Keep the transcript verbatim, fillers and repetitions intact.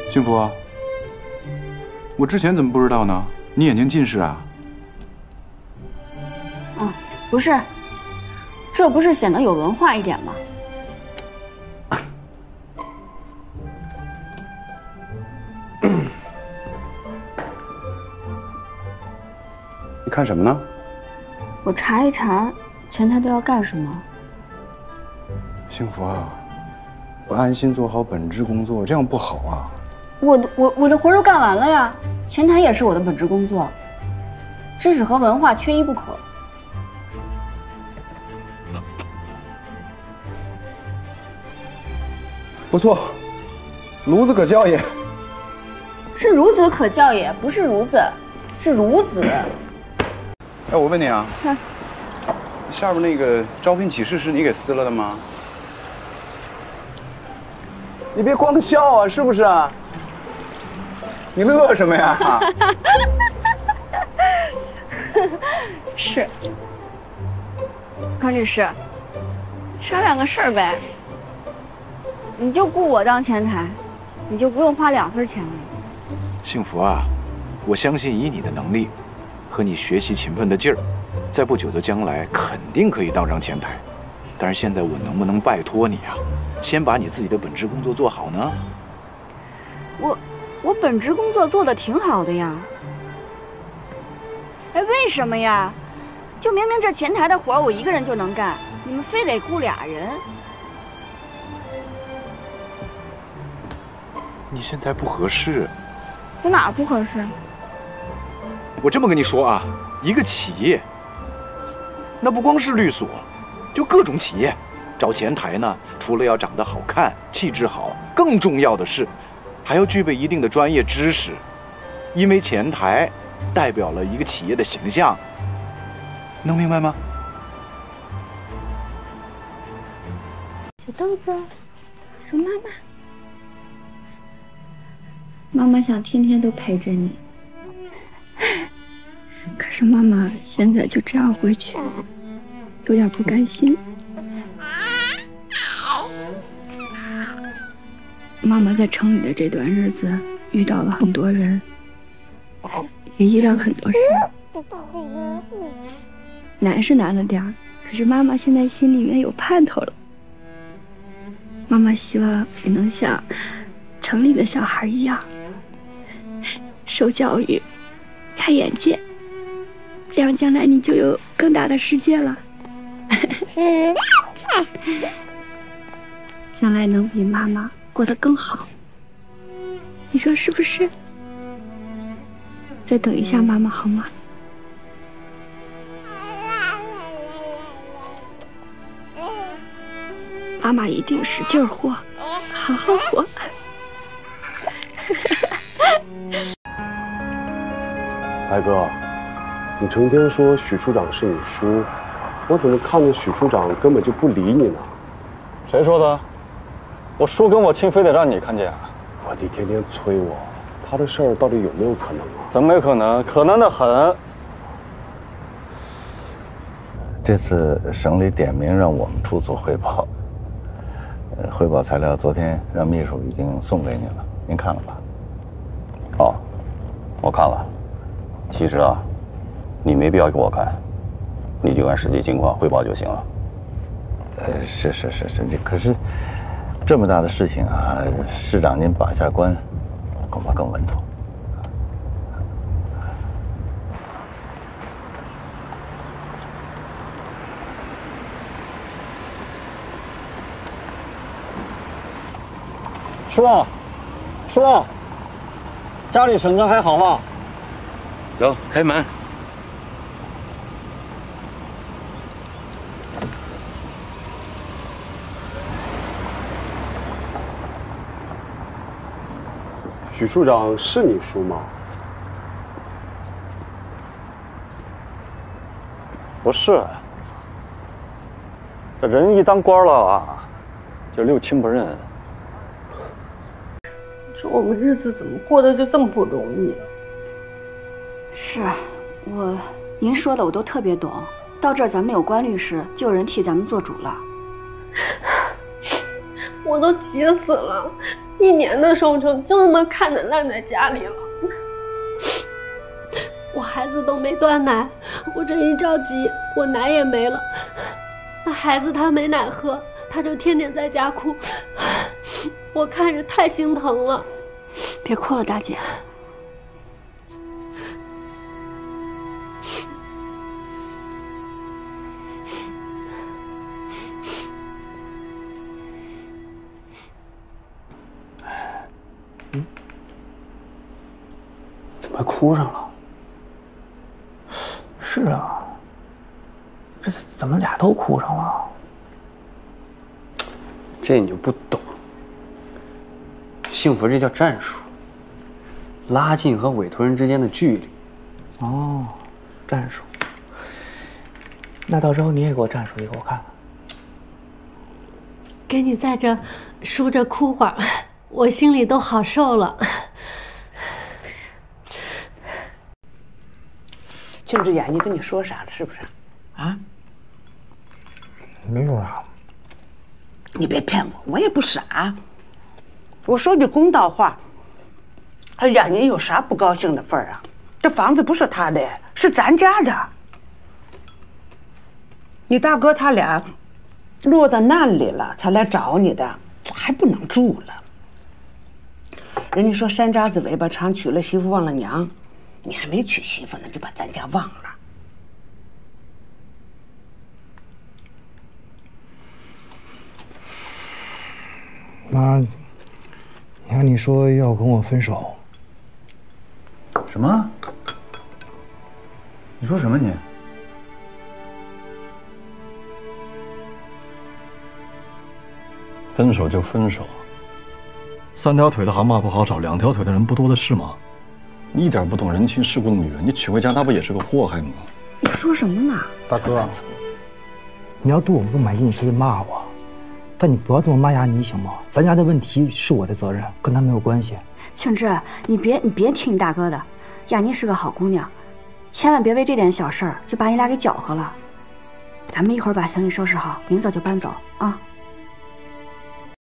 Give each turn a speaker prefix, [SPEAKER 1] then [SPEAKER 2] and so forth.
[SPEAKER 1] 幸福，我之前怎么不知道呢？你眼睛近视啊？
[SPEAKER 2] 啊，不是，这不是显得有文化一点吗？
[SPEAKER 1] 你看什么呢？
[SPEAKER 2] 我查一查前台都要干什么。
[SPEAKER 1] 幸福啊，不安心做好本职工作，这样不好啊。
[SPEAKER 2] 我的我我的活都干完了呀，前台也是我的本职工作，知识和文化缺一不可。
[SPEAKER 1] 不错，孺子可教也。
[SPEAKER 2] 是孺子可教也，不是孺子，是孺子。
[SPEAKER 1] 哎，我问你啊，
[SPEAKER 2] 是
[SPEAKER 1] 下边那个招聘启事是你给撕了的吗？你别光笑啊，是不是啊？你乐什么呀？
[SPEAKER 2] 是。康律师，商量个事儿呗。你就雇我当前台，你就不用花两分钱了。
[SPEAKER 3] 幸福啊，我相信以你的能力和你学习勤奋的劲儿，在不久的将来肯定可以当上前台。但是现在我能不能拜托你啊，先把你自己的本职工作做好呢？
[SPEAKER 2] 我我本职工作做得挺好的呀。哎，为什么呀？就明明这前台的活儿我一个人就能干，你们非得雇俩人。
[SPEAKER 3] 你现在不合适。
[SPEAKER 2] 我哪儿不合适？
[SPEAKER 3] 我这么跟你说啊，一个企业，那不光是律所，就各种企业，找前台呢，除了要长得好看、气质好，更重要的是，还要具备一定的专业知识，因为前台代表了一个企业的形象，能明白吗？
[SPEAKER 2] 小豆子，说妈妈。妈妈想天天都陪着你，可是妈妈现在就这样回去，有点不甘心。妈妈在城里的这段日子遇到了很多人，也遇到很多事，难是难了点儿，可是妈妈现在心里面有盼头了。妈妈希望你能像城里的小孩一样，受教育，开眼界，这样将来你就有更大的世界了。将来能比妈妈过得更好，你说是不是？再等一下妈妈好吗？妈妈一定使劲活，好好活。
[SPEAKER 4] 白哥，你成天说许处长是你叔，我怎么看着许处长根本就不理你呢？
[SPEAKER 5] 谁说的？我叔跟我亲，非得让你看见啊？
[SPEAKER 4] 我弟天天催我，他的事儿到底有没有可能啊？
[SPEAKER 5] 怎么没可能？可能的很。
[SPEAKER 6] 这次省里点名让我们出做汇报，呃，汇报材料昨天让秘书已经送给您了，您看了吧？
[SPEAKER 7] 哦，我看了。其实啊，你没必要给我看，你就按实际情况汇报就行了。
[SPEAKER 6] 呃，是是是是，可是这么大的事情啊，市长您把一下关，恐怕更稳妥。
[SPEAKER 5] 叔，叔，家里婶婶还好吗？
[SPEAKER 7] 走，开门。
[SPEAKER 4] 许处长是你叔吗？
[SPEAKER 5] 不是，这人一当官了啊，就六亲不认。
[SPEAKER 8] 说我们日子怎么过得就这么不容易？
[SPEAKER 2] 是，我，您说的我都特别懂。到这儿咱们有关律师，就有人替咱们做主了。
[SPEAKER 8] 我都急死了， 一年的收成就那么看着烂在家里了。我孩子都没断奶，我这一着急，我奶也没了。那孩子他没奶喝，他就天天在家哭，我看着太心疼了。
[SPEAKER 2] 别哭了，大姐。
[SPEAKER 9] 嗯，怎么哭上了？是啊，这怎么俩都哭上了？这你就不懂。幸福这叫战术，拉近和委托人之间的距离。哦，战术。那到时候你也给我战术一个，我看看。
[SPEAKER 8] 给你在这输着哭会儿，我心里都好受了。
[SPEAKER 10] 庆之眼，你跟你说啥了？是不是？啊？
[SPEAKER 9] 没说啥。
[SPEAKER 10] 你别骗我，我也不傻。我说句公道话，哎呀，你有啥不高兴的份儿啊？这房子不是他的，是咱家的。你大哥他俩落到难里了，才来找你的，咋还不能住了？人家说山楂子尾巴长，娶了媳妇忘了娘。你还没娶媳妇呢，就把咱家忘了。
[SPEAKER 9] 妈，你看你说要跟我分手。
[SPEAKER 6] 什么？你说什么你？
[SPEAKER 5] 分手就分手，三条腿的蛤蟆不好找，两条腿的人不多的是吗？你一点不懂人情世故的女人，你娶回家她不也是个祸害吗？
[SPEAKER 2] 你说什么呢？
[SPEAKER 9] 大哥，你要对我不满意，你可以骂我，但你不要这么骂雅妮，行吗？咱家的问题是我的责任，跟他没有关系。
[SPEAKER 11] 庆之，你别你别听你大哥的，雅妮是个好姑娘，千万别为这点小事儿就把你俩给搅和了。咱们一会儿把行李收拾好，明早就搬走啊。